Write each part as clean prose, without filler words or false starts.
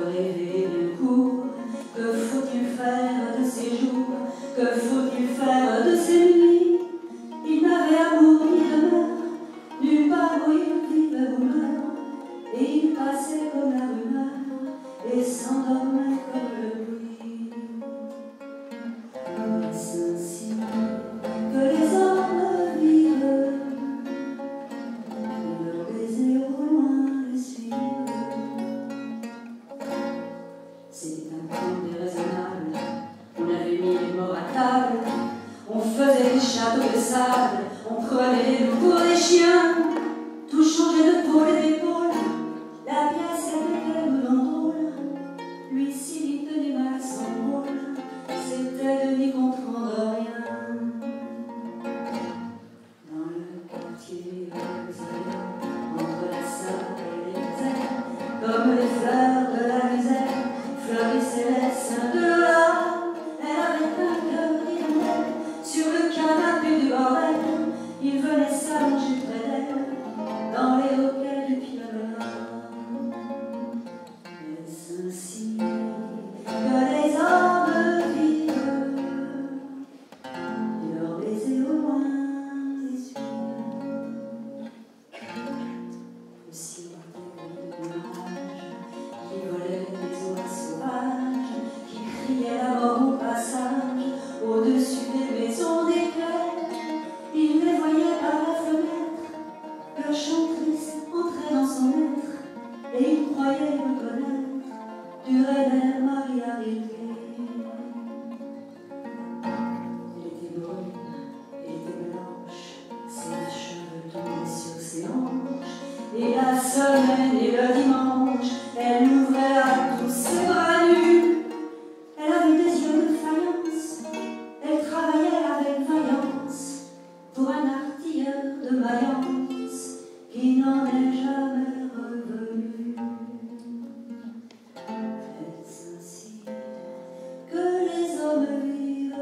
rêver bien court. Que faut-il faire de ces jours? Que faut-il faire de ces nuits? Il n'avait amour ni demeure, nulle part où il vivait ou meurt. Et il passait comme la rumeur et s'endormait comme le bruit. Est-ce ainsi que les hommes vivent? Leur baiser au loin les suivent. C'était un conte déraisonnable. On avait mis les morts à table. On faisait des châteaux de sable. On prenait les loups pour des chiens. Tout changeait de pôle et d'épaule. La pièce était tellement drôle. Lui, s'il tenait mal son rôle, c'était de n'y comprendre rien. Dans le quartier entre la sable et les terres, comme les fleurs de la misère, fleurissaient les seins de Lola. Elle avait un cœur irréel sur le canapé du bordel. Il venait s'allonger près d'elle dans les hoquets du piano. Est-ce ainsi que les hommes vivent? Leur baiser au loin les suivent. Aussi des nuages qui volaient des oies sauvages, qui criaient la mort au passage au-dessus des maisons desquelles il les voyait par la fenêtre. Leur chant triste entrait dans son être et il croyait reconnaître du révers Maria Rilke. Elle était brune, elle était blanche, ses cheveux tombaient sur ses hanches, et la semaine et le dimanche, elle l'ouvrait à tous ses bras nus. Elle avait des yeux de faïence, elle travaillait avec vaillance pour un artilleur de Mayence qui n'en est jamais revenu. Est-ce ainsi que les hommes vivent?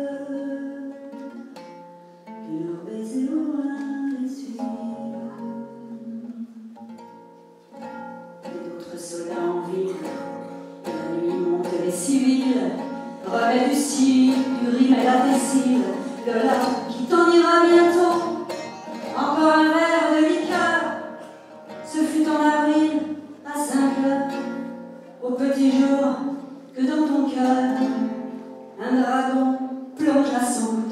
Que leur baiser au loin les suivent. Et d'autres soldats en ville, et la nuit monte les civils, remet du cire, du rime et la tessile, de là qui t'en ira bientôt. Encore un verre de liqueur, ce fut en avril à 5 heures, au petit jour, que dans ton cœur un dragon plongea son